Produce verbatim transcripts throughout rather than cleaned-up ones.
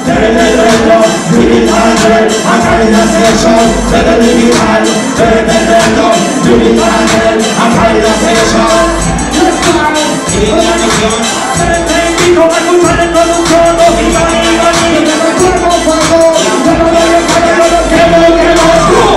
desde el reto, digital, acá en la sesión, desde el digital, desde el reto, digital, acá en la sesión. Y la misión, te invito a escuchar el productor, y va, y va, y va, fuego, fuego, fuego, fuego, quemo, quemo,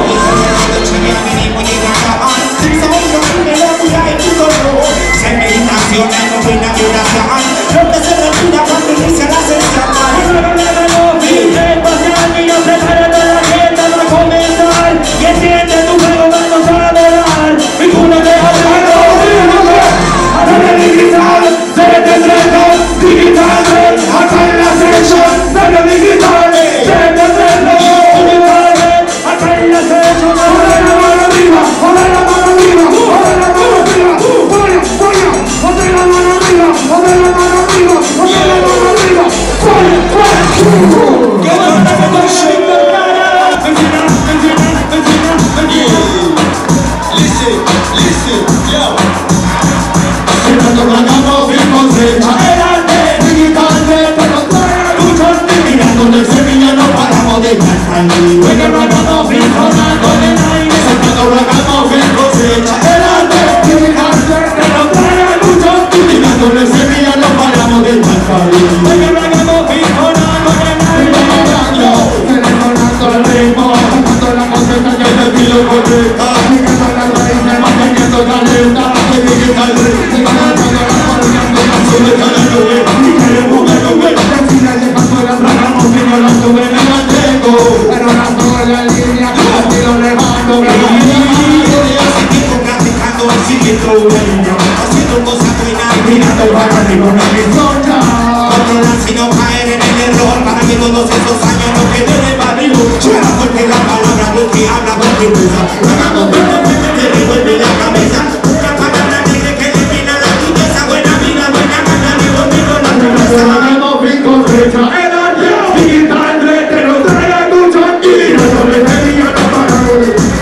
haciendo cosas buenas y mirando el barrio con una persona. Controlar si no caer en el error, para que todos esos años no queden en barrio. Suena fuerte la palabra, lo que habla con firmeza. Hagamos bien, te revuelve la cabeza. Una palabra negra que elimina la tibieza. Buena vida, buena gana, ni conmigo la cerveza. Hagamos bien con fecha. El arte digital te lo trae a tu tranquilo. No le pedía la palabra.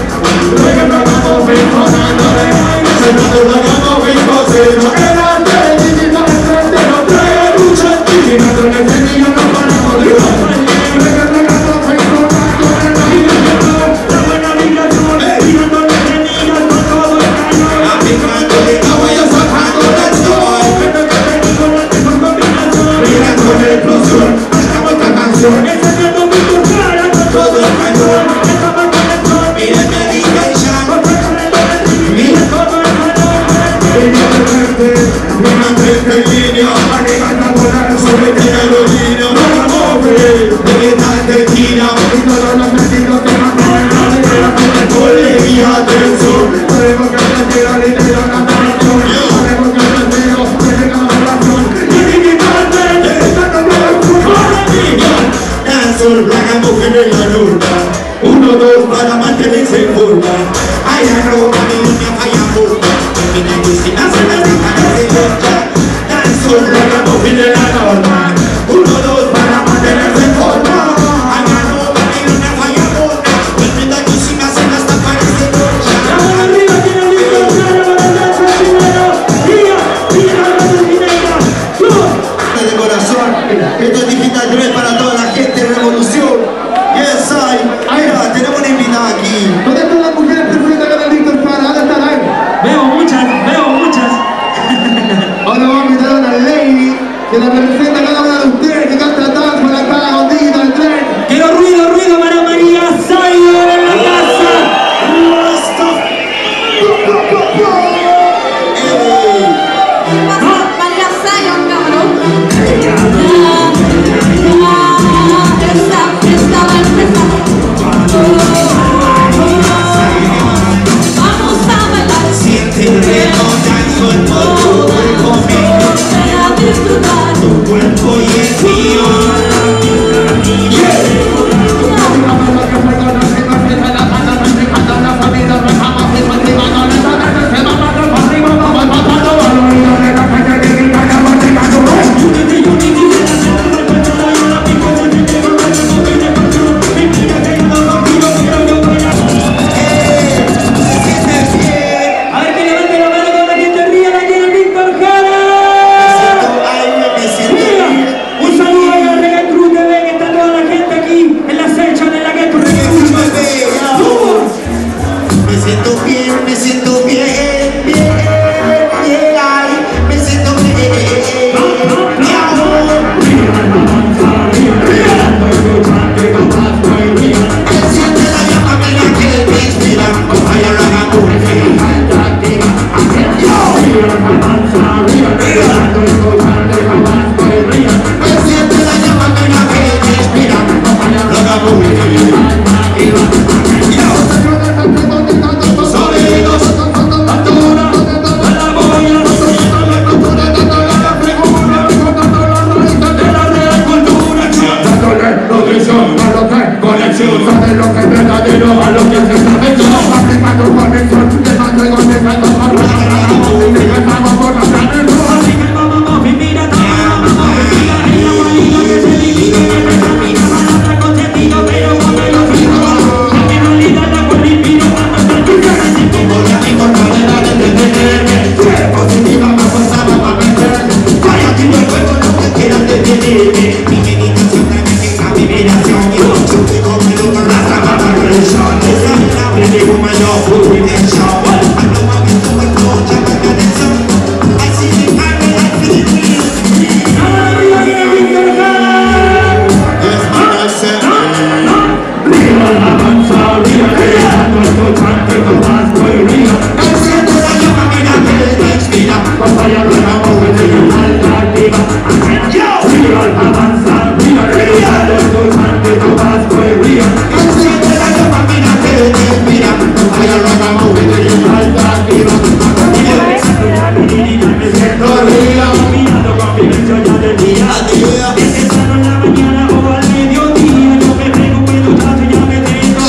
Luego no hagamos bien con dándole. Se nos lo hagamos bien con fecha. El arte digital te lo trae a tu tranquilo. No le pedía la palabra. Uno, dos, para mantenerse en forma. Ay, arroba, mi niña, vaya forma. Mi medicina se la saca de boca. Danzo, ragamuffin de la norma. Uno, dos, para mantenerse en forma. Ay, arroba, mi niña, vaya forma. Mi medicina se la saca de boca. La mano arriba tiene el libro, claro, para el danza primero. Día, día, la dinera. De corazón, esto es Digital tres para toda la gente de Revolución. Yes, I, ahí va, tenemos una invitada aquí. ¿Dónde están las mujeres perfectas que han visto el parada? conexión a lo que conexión, sabe lo que es verdadero, a lo que se sabe yo. Aplicando conexión, te mando y conectando por la y me estamos por la plana. Así que mamá, mami, mira, mamá, mami, mira, ella bonita que se divide, que se camina palabra con sentido, pero cuando lo digo, en realidad la cual inspiro cuando se dice, como la mi manera de detenerme, positiva me forzaba para meterme, vaya tipo el juego, lo que quieran detenerme, mi meditación tremenda en la vibración, y yo soy como el otro, la trama para religión, esa es la prende como yo, fui de show, I know I'm in the way, no, ya me connection, I see the camera, I feel it, yes, man, I said, real avanza, real, dejando el tocante, tomas, voy real, enciende la llama, mira que te inspira, papaya, rueda, móvete y alta, activa, real avanza, real, dejando el tocante, tomas, voy real, enciende la llama, mira que te inspira, papaya, rueda, móvete y alta, activa, me siento real, mirando con mi mente ya de día a día, es sano en la mañana o al mediodía, yo me pego en tu tazo y ya me tengo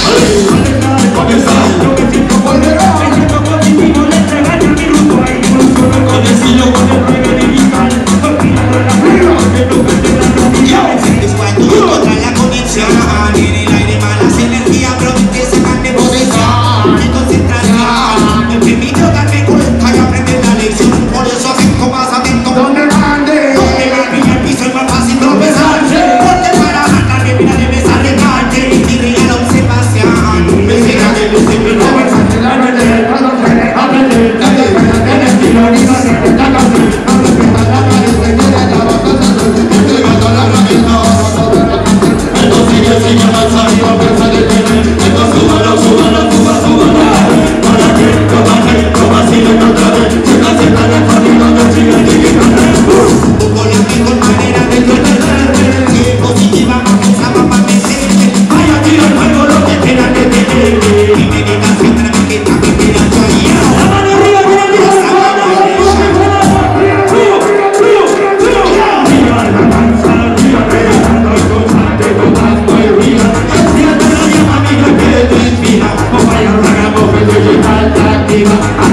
bien, comenzar, yo me siento volverá, me siento positivo, le entregaré a mi rumbo, ahí funciona con el estilo, con el reggae digital, olvidando la vida, que nunca te la rodilla, es cuando encontrar la conexión, en el aire malas energías, pero que sacan de posición, de concentración, me permito darme cuenta y aprender la lección, por eso atento más atento, donde mande, donde la piña al piso es más fácil tropezarse, porque para jantarme mira debes arriesgarte, y real observación, me cierra de luz y me lo voy a cancelar, aprender, aprender, el estilo ni no se te da casi, no respetas la pared, te queda la boca, entregando la rabia, entonces yo sigo avanzando y no piensa detener, entonces súbalo, súbalo, suba, súbalo, para que, como que, como así de otra vez, se te acepta la familia, no sigue digital, hubo la mejor manera de entretenerme, que positiva más pensaba para meterme, vaya tiro el fuego lo que quieran detenerme, mi meditación tremenda que está mi meditación, la mano arriba, mira, mira, la mano arriba, río, río, río, río, la danza, río, relajando el constante, todas muy río, enciende la llama, mira que te inspira, o vaya hagamos que te llega alta activa,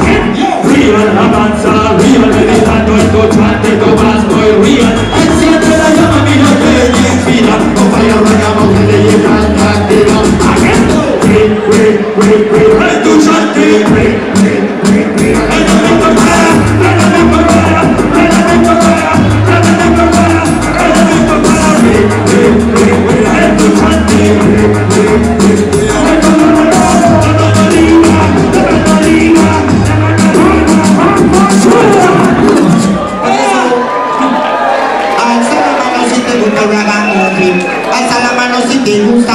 río, la danza, río, relajando el constante, todas muy río, enciende la llama, mira que te inspira, o vaya hagamos que te llega alta activa, río, río, río, río, el constante, río, río, río, río, el momento para, el momento para, el momento para, el momento para, el momento para, río, río, río, río, el constante, río, río, río, río, el constante, alza la mano si te gusta